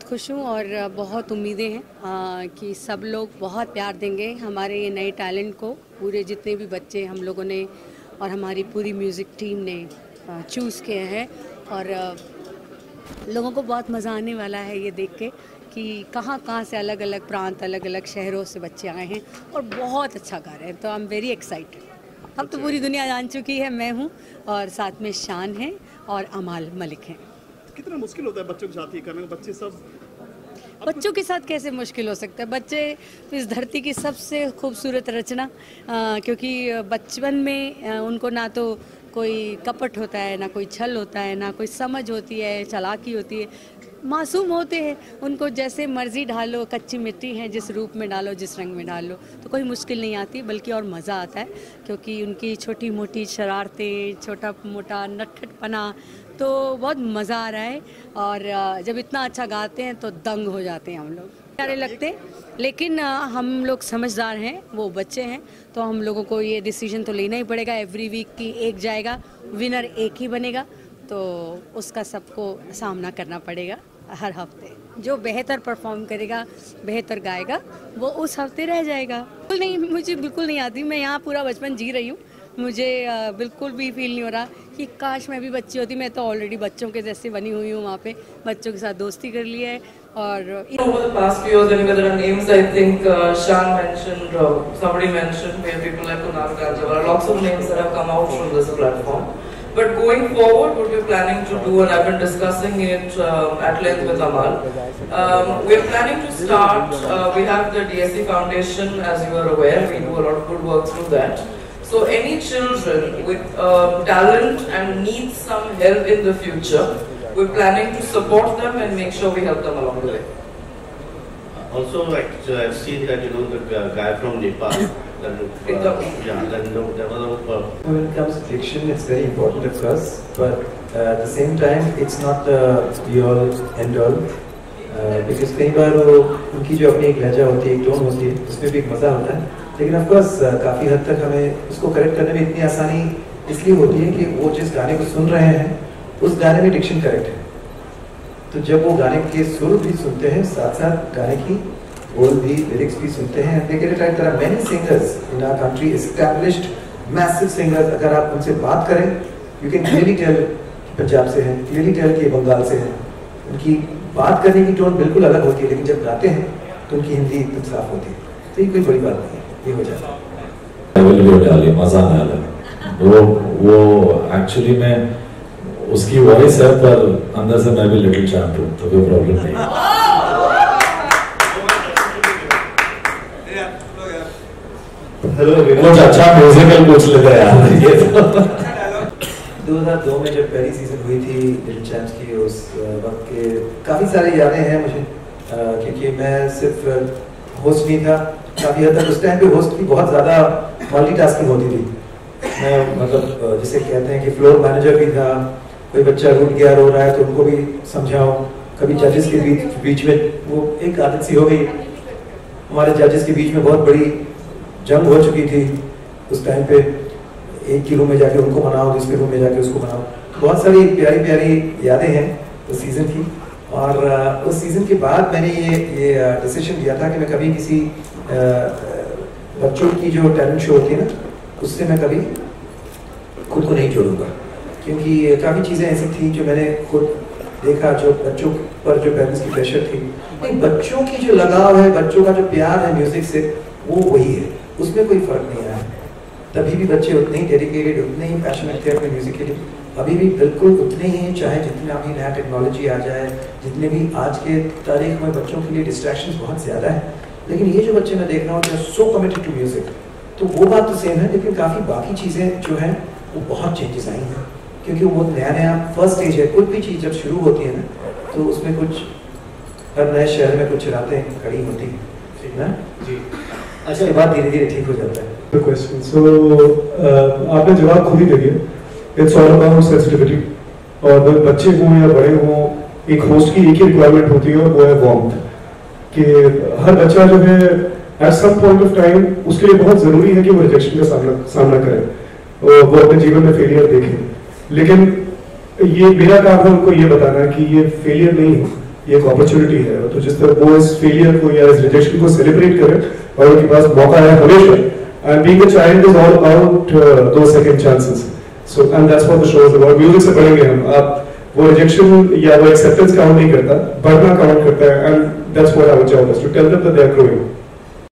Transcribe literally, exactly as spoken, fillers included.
खुश हूँ और बहुत उम्मीदें हैं आ, कि सब लोग बहुत प्यार देंगे हमारे ये नए टैलेंट को। पूरे जितने भी बच्चे हम लोगों ने और हमारी पूरी म्यूज़िक टीम ने चूज़ किए हैं और आ, लोगों को बहुत मज़ा आने वाला है ये देख के कि कहाँ कहाँ से अलग अलग प्रांत, अलग अलग शहरों से बच्चे आए हैं और बहुत अच्छा गा रहे हैं। तो आई एम वेरी एक्साइटेड। अब तो पूरी दुनिया जान चुकी है मैं हूँ और साथ में शान है और अमाल मलिक हैं। कितना मुश्किल होता है बच्चों के साथ ये करना? बच्चे सब बच्चों के साथ कैसे मुश्किल हो सकता है? बच्चे इस धरती की सबसे खूबसूरत रचना, आ, क्योंकि बचपन में आ, उनको ना तो कोई कपट होता है, ना कोई छल होता है, ना कोई समझ होती है, चालाकी होती है। मासूम होते हैं, उनको जैसे मर्जी ढालो, कच्ची मिट्टी है जिस रूप में डालो, जिस रंग में डालो, तो कोई मुश्किल नहीं आती बल्कि और मज़ा आता है। क्योंकि उनकी छोटी मोटी शरारतें, छोटा मोटा नटखटपना, तो बहुत मज़ा आ रहा है। और जब इतना अच्छा गाते हैं तो दंग हो जाते हैं हम लोग, प्यारे लगते हैं। लेकिन हम लोग समझदार हैं, वो बच्चे हैं, तो हम लोगों को ये डिसीजन तो लेना ही पड़ेगा। एवरी वीक की एक जाएगा, विनर एक ही बनेगा, तो उसका सबको सामना करना पड़ेगा हर हफ्ते। जो बेहतर परफॉर्म करेगा, बेहतर गाएगा, वो उस हफ्ते रह जाएगा। बिल्कुल नहीं, मुझे बिल्कुल नहीं आती। मैं यहाँ पूरा बचपन जी रही हूँ, मुझे बिल्कुल भी फील नहीं हो रहा कि काश मैं भी बच्ची होती। मैं तो ऑलरेडी बच्चों के जैसे बनी हुई हूँ, वहाँ पे बच्चों के साथ दोस्ती कर ली है। और over the past few years, anyway, there are names I think uh, Shan mentioned, uh, somebody mentioned, we have people like Kunal Kanjawala, there are lots of names that have come out from this platform. But going forward, what we're planning to do, and I've been discussing it uh, at length with Amal, um, we're planning to start, uh, we have the D S C Foundation, as you are aware, we do a lot of good work through that. So any children with uh, talent and need some help in the future, we're planning to support them and make sure we help them along the way. Also, like, uh, I've seen that, you know, the uh, guy from Nepal, that, uh, yeah, that, you know, there was a, uh, when it comes to diction, it's very important of course, but uh, at the same time, it's not the be-all, end-all, uh, because कई बार वो उनकी जो अपनी एक लहजा होती है, एक टोन होती है, उसमें भी एक मज़ा होता है। लेकिन of course काफ़ी हद तक हमें उसको करेक्ट करने में इतनी आसानी इसलिए होती है कि वो जिस गाने को सुन रहे हैं, उस गाने में डिक्शन करेक्ट है। तो जब वो गाने के सुर भी सुनते हैं, साथ साथ गाने की बोल भी, लिरिक्स भी सुनते हैं, they get it right. There are many singers in our country, established, massive singers. अगर आप उनसे बात करें, you can clearly tell Punjab से हैं, clearly tell कि बंगाल से हैं। उनकी बात करने की टोन बिल्कुल अलग होती है, लेकिन जब गाते हैं तो उनकी हिंदी एकदम साफ होती है। तो ये कोई बड़ी बात नहीं है, ये हो जाता है। मजा आने वाला है। वो वो एक्चुअली में उसकी वॉइस है, पर अंदर से मैं भी लिटिल चैम्प हूँ, तो कोई प्रॉब्लम नहीं है। हेलो, कुछ अच्छा म्यूजिकल पूछ लेते हैं यार। दो हज़ार दो में जब पहली सीजन हुई थी लिटिल चैम्प्स की, उस वक्त के काफ़ी सारी यादें हैं मुझे, क्योंकि मैं सिर्फ होस्ट नहीं था। काफ़ी हद तक उस टाइम पे होस्ट की बहुत ज़्यादा मल्टीटास्किंग होती थी। मैं मतलब जिसे कहते हैं कि फ्लोर मैनेजर भी था, कोई बच्चा रूठ गया, रो रहा है तो उनको भी समझाओ, कभी जजेस के बीच बीच में वो एक आदत सी हो गई। हमारे जजेस के बीच में बहुत बड़ी जंग हो चुकी थी उस टाइम पे, एक के रूम में जाके उनको मनाओ, दूसरे रूम में जाके उसको मनाओ। बहुत सारी प्यारी प्यारी यादें हैं उस सीज़न की। और उस सीज़न के बाद मैंने ये ये डिसीजन लिया था कि मैं कभी किसी बच्चों की जो टैलेंट शो होती है ना, उससे मैं कभी खुद को नहीं जोड़ूंगा, क्योंकि काफ़ी चीज़ें ऐसी थी जो मैंने खुद देखा, जो बच्चों पर जो पेरेंट्स की प्रेशर थी। लेकिन बच्चों की जो लगाव है, बच्चों का जो प्यार है म्यूज़िक से, वो वही है, उसमें कोई फ़र्क नहीं आया। तभी भी बच्चे उतने ही डेडिकेटेड, उतने ही पैशनेट थे अपने म्यूज़िक के लिए, अभी भी बिल्कुल उतने ही हैं, चाहे जितना भी नया टेक्नोलॉजी आ जाए, जितने भी आज के तारीख में बच्चों के लिए डिस्ट्रैक्शंस बहुत ज़्यादा है। लेकिन ये जो बच्चे मैं देख रहा हूँ, they are so committed to music, तो वो बात तो सेम है, लेकिन काफ़ी बाकी चीज़ें जो हैं वो बहुत चेंजेस आई हैं, क्योंकि वो नया नया फर्स्ट स्टेज है। कोई भी चीज़ जब शुरू होती है ना, तो उसमें कुछ हर नए शहर में कुछ रातें खड़ी होती हैं, ठीक ना जी। अच्छा, ये बात धीरे धीरे ठीक हो जाता है। क्वेश्चन सो आपने जवाब खुद ही दे दिया, इट्स ऑल अबाउट सेंसिटिविटी। और बच्चे हों या बड़े हों, एक होस्ट की एक ही रिक्वायरमेंट होती है, और वो है वार्मथ। कि हर बच्चा जो है at some point of time उसके लिए बहुत ज़रूरी है कि वो रिजेक्शन का सामना सामना करे, और वो अपने जीवन में फेलियर देखे। लेकिन ये मेरा काम है उनको ये बताना कि ये फेलियर नहीं है, ये एक अपॉर्चुनिटी है, तो जिस तरह वो इस फेलियर को या इस रिजेक्शन को सेलिब्रेट करे और उनके पास मौका है हमेशा, and being a child is all about uh, those second chances. So and that's what the show is about. Music से पढ़ेंगे हम, आप वो रिजेक्शन या वो एक्सेप्टेंस काउंट नहीं करता, बढ़ना काउंट करता है, and that's what our job is to tell them that they are growing.